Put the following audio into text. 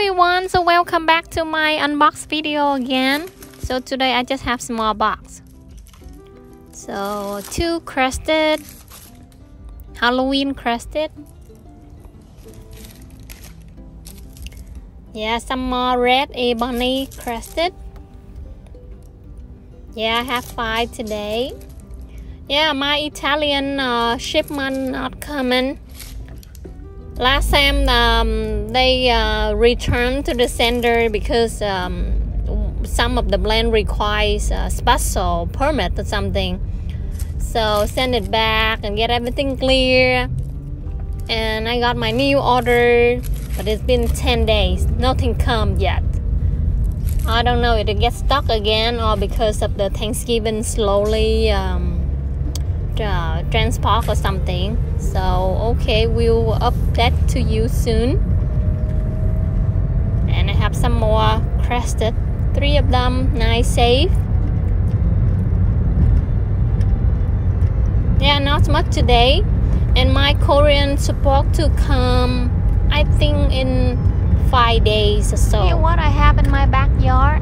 everyone, so welcome back to my unbox video again. So today I just have small box. So 2 crested, Halloween crested. Yeah, some more red ebony crested. Yeah, I have 5 today. Yeah, my Italian shipment not coming. Last time they returned to the sender because some of the blend requires a special permit or something. So send it back and get everything clear. And I got my new order, but it's been 10 days. Nothing come yet. I don't know if it gets stuck again or because of the Thanksgiving slowly transport or something. So okay, we'll update to you soon. And I have some more crested, 3 of them, nice safe. Yeah, not much today. And my Korean supposed to come, I think, in 5 days or so. Here's what I have in my backyard.